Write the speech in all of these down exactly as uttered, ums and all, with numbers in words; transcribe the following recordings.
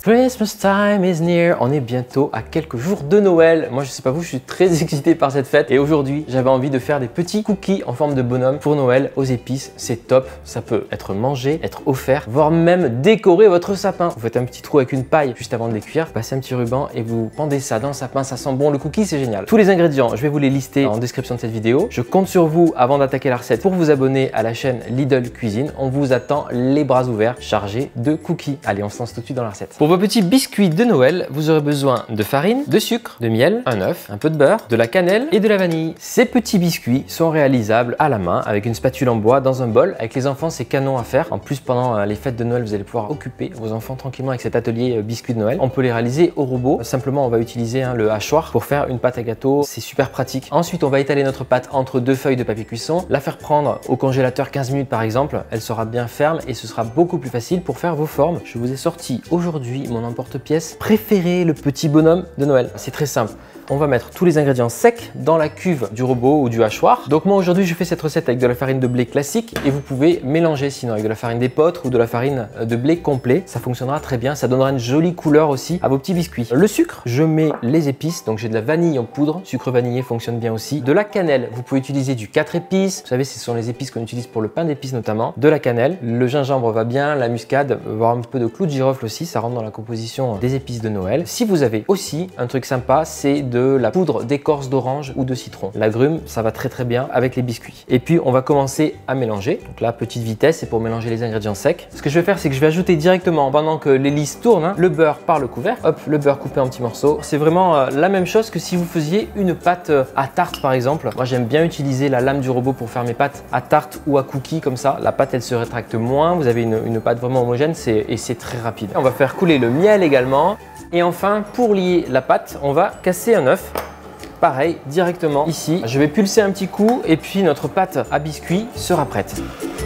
Christmas time is near. On est bientôt à quelques jours de Noël. Moi, je sais pas vous, je suis très excité par cette fête. Et aujourd'hui, j'avais envie de faire des petits cookies en forme de bonhomme pour Noël aux épices. C'est top. Ça peut être mangé, être offert, voire même décorer votre sapin. Vous faites un petit trou avec une paille juste avant de les cuire, passez un petit ruban et vous pendez ça dans le sapin. Ça sent bon le cookie, c'est génial. Tous les ingrédients, je vais vous les lister en description de cette vidéo. Je compte sur vous avant d'attaquer la recette pour vous abonner à la chaîne Lidl Cuisine. On vous attend les bras ouverts, chargés de cookies. Allez, on se lance tout de suite dans la recette. Pour vos petits biscuits de Noël, vous aurez besoin de farine, de sucre, de miel, un œuf, un peu de beurre, de la cannelle et de la vanille. Ces petits biscuits sont réalisables à la main avec une spatule en bois dans un bol. Avec les enfants, c'est canon à faire. En plus, pendant les fêtes de Noël, vous allez pouvoir occuper vos enfants tranquillement avec cet atelier biscuits de Noël. On peut les réaliser au robot. Simplement, on va utiliser hein, le hachoir pour faire une pâte à gâteau. C'est super pratique. Ensuite, on va étaler notre pâte entre deux feuilles de papier cuisson, la faire prendre au congélateur quinze minutes par exemple. Elle sera bien ferme et ce sera beaucoup plus facile pour faire vos formes. Je vous ai sorti aujourd'hui mon emporte-pièce préféré, le petit bonhomme de Noël. C'est très simple. On va mettre tous les ingrédients secs dans la cuve du robot ou du hachoir. Donc moi aujourd'hui je fais cette recette avec de la farine de blé classique et vous pouvez mélanger sinon avec de la farine d'épeautre ou de la farine de blé complet. Ça fonctionnera très bien, ça donnera une jolie couleur aussi à vos petits biscuits. Le sucre, je mets les épices, donc j'ai de la vanille en poudre, sucre vanillé fonctionne bien aussi. De la cannelle, vous pouvez utiliser du quatre épices, vous savez ce sont les épices qu'on utilise pour le pain d'épices notamment. De la cannelle, le gingembre va bien, la muscade, voire un peu de clou de girofle aussi, ça rentre dans la composition des épices de Noël. Si vous avez aussi un truc sympa, c'est de la poudre d'écorce d'orange ou de citron. L'agrume, ça va très très bien avec les biscuits. Et puis on va commencer à mélanger. Donc là, petite vitesse, c'est pour mélanger les ingrédients secs. Ce que je vais faire, c'est que je vais ajouter directement, pendant que l'hélice tourne, hein, le beurre par le couvercle. Hop, le beurre coupé en petits morceaux. C'est vraiment euh, la même chose que si vous faisiez une pâte euh, à tarte par exemple. Moi, j'aime bien utiliser la lame du robot pour faire mes pâtes à tarte ou à cookies comme ça. La pâte, elle se rétracte moins. Vous avez une, une pâte vraiment homogène et c'est très rapide. On va faire couler le miel également. Et enfin, pour lier la pâte, on va casser un œuf. Pareil, directement ici. Je vais pulser un petit coup et puis notre pâte à biscuits sera prête.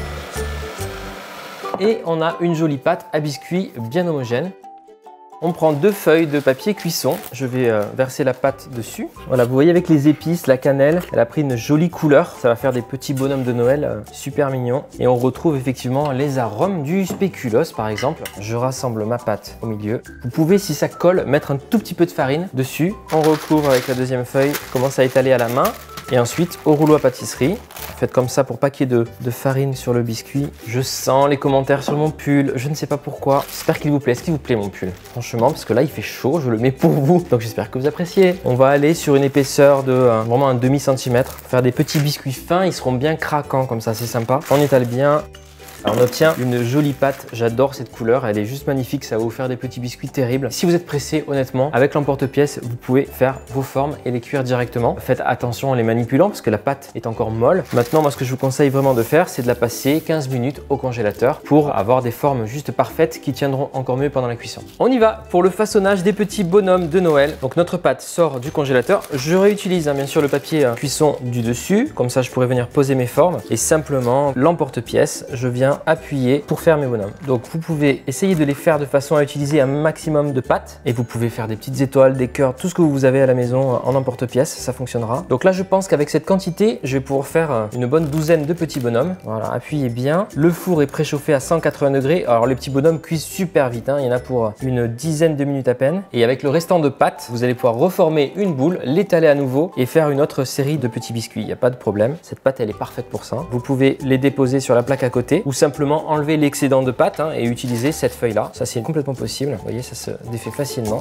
Et on a une jolie pâte à biscuits bien homogène. On prend deux feuilles de papier cuisson. Je vais euh, verser la pâte dessus. Voilà, vous voyez avec les épices, la cannelle, elle a pris une jolie couleur. Ça va faire des petits bonhommes de Noël euh, super mignons. Et on retrouve effectivement les arômes du spéculoos par exemple. Je rassemble ma pâte au milieu. Vous pouvez, si ça colle, mettre un tout petit peu de farine dessus. On recouvre avec la deuxième feuille. Commence à étaler à la main. Et ensuite, au rouleau à pâtisserie. Faites comme ça pour pas qu'il y ait de, de farine sur le biscuit. Je sens les commentaires sur mon pull. Je ne sais pas pourquoi. J'espère qu'il vous plaît. Est-ce qu'il vous plaît mon pull? Franchement, parce que là, il fait chaud. Je le mets pour vous. Donc, j'espère que vous appréciez. On va aller sur une épaisseur de euh, vraiment un demi centimètre. Faire des petits biscuits fins. Ils seront bien craquants comme ça. C'est sympa. On étale bien. Alors on obtient une jolie pâte, j'adore cette couleur, elle est juste magnifique, ça va vous faire des petits biscuits terribles. Si vous êtes pressé, honnêtement, avec l'emporte-pièce, vous pouvez faire vos formes et les cuire directement. Faites attention en les manipulant parce que la pâte est encore molle. Maintenant, moi ce que je vous conseille vraiment de faire, c'est de la passer quinze minutes au congélateur pour avoir des formes juste parfaites qui tiendront encore mieux pendant la cuisson. On y va pour le façonnage des petits bonhommes de Noël. Donc notre pâte sort du congélateur. Je réutilise hein, bien sûr le papier euh, cuisson du dessus, comme ça je pourrais venir poser mes formes et simplement l'emporte-pièce, je viens appuyer pour faire mes bonhommes. Donc vous pouvez essayer de les faire de façon à utiliser un maximum de pâte et vous pouvez faire des petites étoiles, des cœurs, tout ce que vous avez à la maison en emporte-pièce, ça fonctionnera. Donc là je pense qu'avec cette quantité, je vais pouvoir faire une bonne douzaine de petits bonhommes. Voilà, appuyez bien. Le four est préchauffé à cent quatre-vingts degrés. Alors les petits bonhommes cuisent super vite, hein. Il y en a pour une dizaine de minutes à peine. Et avec le restant de pâte, vous allez pouvoir reformer une boule, l'étaler à nouveau et faire une autre série de petits biscuits. Il n'y a pas de problème. Cette pâte elle est parfaite pour ça. Vous pouvez les déposer sur la plaque à côté ou simplement enlever l'excédent de pâte hein, et utiliser cette feuille là. Ça c'est complètement possible, vous voyez ça se défait facilement.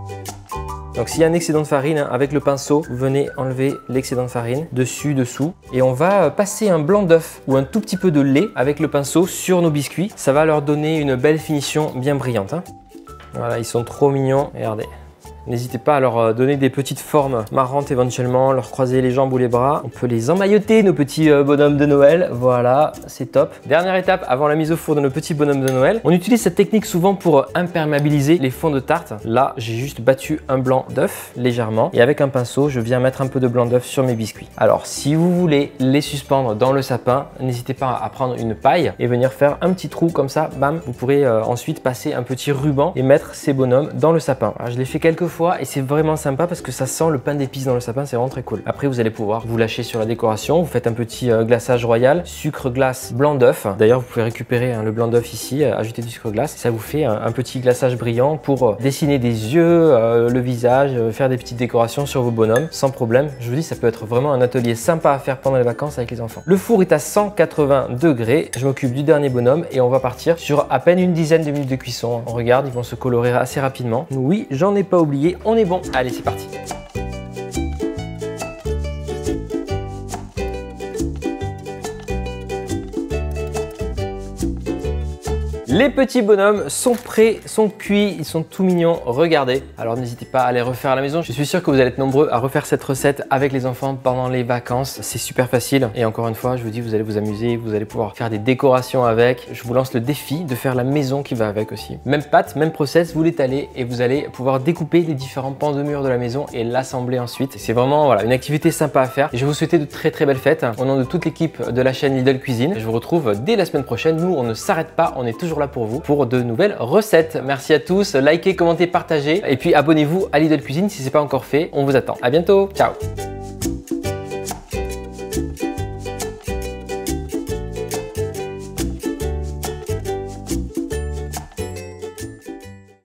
Donc s'il y a un excédent de farine, hein, avec le pinceau, vous venez enlever l'excédent de farine dessus, dessous. Et on va passer un blanc d'œuf ou un tout petit peu de lait avec le pinceau sur nos biscuits. Ça va leur donner une belle finition bien brillante. Hein. Voilà, ils sont trop mignons, regardez. N'hésitez pas à leur donner des petites formes marrantes éventuellement, leur croiser les jambes ou les bras. On peut les emmailloter, nos petits bonhommes de Noël. Voilà, c'est top. Dernière étape avant la mise au four de nos petits bonhommes de Noël. On utilise cette technique souvent pour imperméabiliser les fonds de tarte. Là, j'ai juste battu un blanc d'œuf légèrement et avec un pinceau, je viens mettre un peu de blanc d'œuf sur mes biscuits. Alors, si vous voulez les suspendre dans le sapin, n'hésitez pas à prendre une paille et venir faire un petit trou comme ça, bam. Vous pourrez euh, ensuite passer un petit ruban et mettre ces bonhommes dans le sapin. Alors, je l'ai fait quelques fois et c'est vraiment sympa parce que ça sent le pain d'épices dans le sapin, c'est vraiment très cool. Après, vous allez pouvoir vous lâcher sur la décoration. Vous faites un petit euh, glaçage royal, sucre glace, blanc d'œuf. D'ailleurs, vous pouvez récupérer hein, le blanc d'œuf ici, euh, ajouter du sucre glace. Ça vous fait un, un petit glaçage brillant pour euh, dessiner des yeux, euh, le visage, euh, faire des petites décorations sur vos bonhommes sans problème. Je vous dis, ça peut être vraiment un atelier sympa à faire pendant les vacances avec les enfants. Le four est à cent quatre-vingts degrés. Je m'occupe du dernier bonhomme et on va partir sur à peine une dizaine de minutes de cuisson. On regarde, ils vont se colorer assez rapidement. Oui, j'en ai pas oublié, on est bon. Allez, c'est parti. Les petits bonhommes sont prêts, sont cuits, ils sont tout mignons, regardez. Alors n'hésitez pas à les refaire à la maison. Je suis sûr que vous allez être nombreux à refaire cette recette avec les enfants pendant les vacances. C'est super facile et encore une fois, je vous dis, vous allez vous amuser, vous allez pouvoir faire des décorations avec. Je vous lance le défi de faire la maison qui va avec aussi. Même pâte, même process, vous l'étalez et vous allez pouvoir découper les différents pans de mur de la maison et l'assembler ensuite. C'est vraiment voilà, une activité sympa à faire. Et je vais vous souhaiter de très très belles fêtes au nom de toute l'équipe de la chaîne Lidl Cuisine. Je vous retrouve dès la semaine prochaine. Nous, on ne s'arrête pas, on est toujours là pour vous, pour de nouvelles recettes. Merci à tous, likez, commentez, partagez et puis abonnez-vous à Lidl Cuisine si ce n'est pas encore fait. On vous attend. À bientôt, ciao.